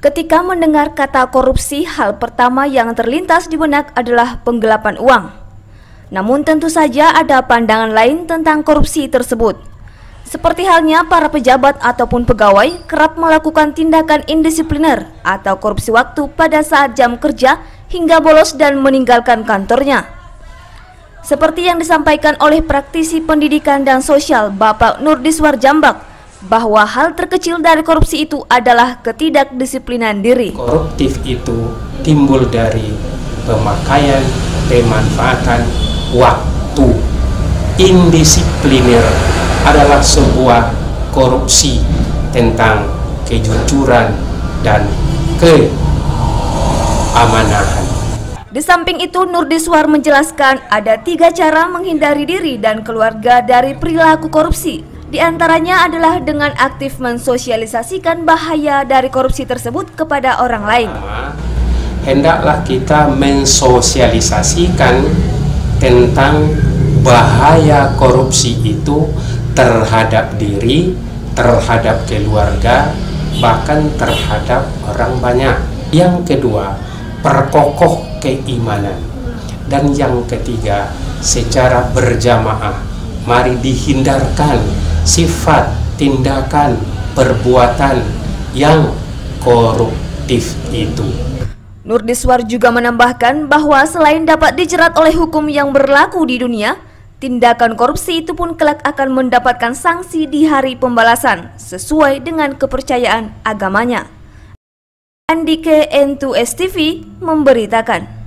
Ketika mendengar kata korupsi, hal pertama yang terlintas di benak adalah penggelapan uang. Namun tentu saja ada pandangan lain tentang korupsi tersebut. Seperti halnya para pejabat ataupun pegawai kerap melakukan tindakan indisipliner atau korupsi waktu pada saat jam kerja hingga bolos dan meninggalkan kantornya. Seperti yang disampaikan oleh praktisi pendidikan dan sosial Bapak Nurdiswar Jambak, bahwa hal terkecil dari korupsi itu adalah ketidakdisiplinan diri. Koruptif itu timbul dari pemakaian, pemanfaatan waktu. Indisipliner adalah sebuah korupsi tentang kejujuran dan keamanan. Di samping itu, Nurdiswar menjelaskan ada 3 cara menghindari diri dan keluarga dari perilaku korupsi. Di antaranya adalah dengan aktif mensosialisasikan bahaya dari korupsi tersebut kepada orang lain. Hendaklah kita mensosialisasikan tentang bahaya korupsi itu terhadap diri, terhadap keluarga, bahkan terhadap orang banyak. Yang kedua, perkokoh keimanan. Dan yang ketiga, secara berjamaah, mari dihindarkan sifat, tindakan, perbuatan yang koruptif itu. Nurdiswar juga menambahkan bahwa selain dapat dijerat oleh hukum yang berlaku di dunia, tindakan korupsi itu pun kelak akan mendapatkan sanksi di hari pembalasan sesuai dengan kepercayaan agamanya. Andike N2S TV memberitakan.